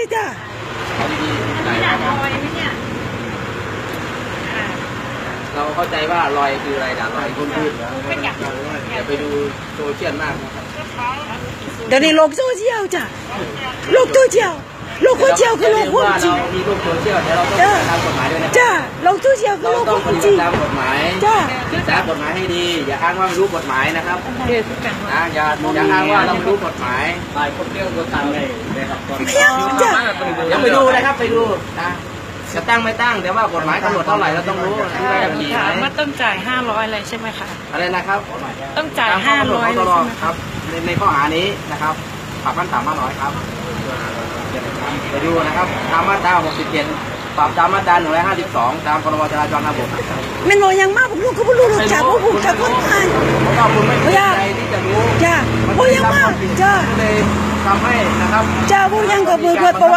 จ้าเราเข้าใจว่ารอยคืออะไรด่ารอยคุณพูดอย่าไปดูโซเชียลมากนะครับเดี๋ยวนี้โลกโซเชียลจ้ะโลกโซเชียลโลกโซเชียลคือโลกความจริงมีโลกโซเชียลแต่เราต้องตามกฎหมายด้วยนะจ้าโลกโซเชียลคือโลกความจริงตามกฎหมายจ้าศึกษากฎหมายให้ดีอย่าอ้างว่าไม่รู้กฎหมายนะครับนะอย่าอ้างว่าเราไม่รู้กฎหมายไปคนเรื่องตัวตังเลยนะครับจ้าอย่าไปดูนะครับไปดูนะจะตั้งไม่ตั้งแต่ว่ากฎหมายกำหนดเท่าไหร่เราต้องรู้ที่ว่าจะกี่ไหมว่าต้องจ่าย500อะไรใช่ไหมคะอะไรนะครับต้องจ่าย500เลยใช่ไหมครับในข้อหานี้นะครับปรับขั้นต่ำ500ครับไปดูนะครับตามมาตรา67ปรับตามมาตรา152ตามพรบจราจรทางบกมันบอกยังมากผมรู้เขาไม่รู้หรอกจ้าเพราะผมจะคนไทยเพราะว่าคุณไม่มีใจที่จะรู้จ้าผมยังมากจ้าเลยทำให้นะครับจ้าผมยังกับมือเปิด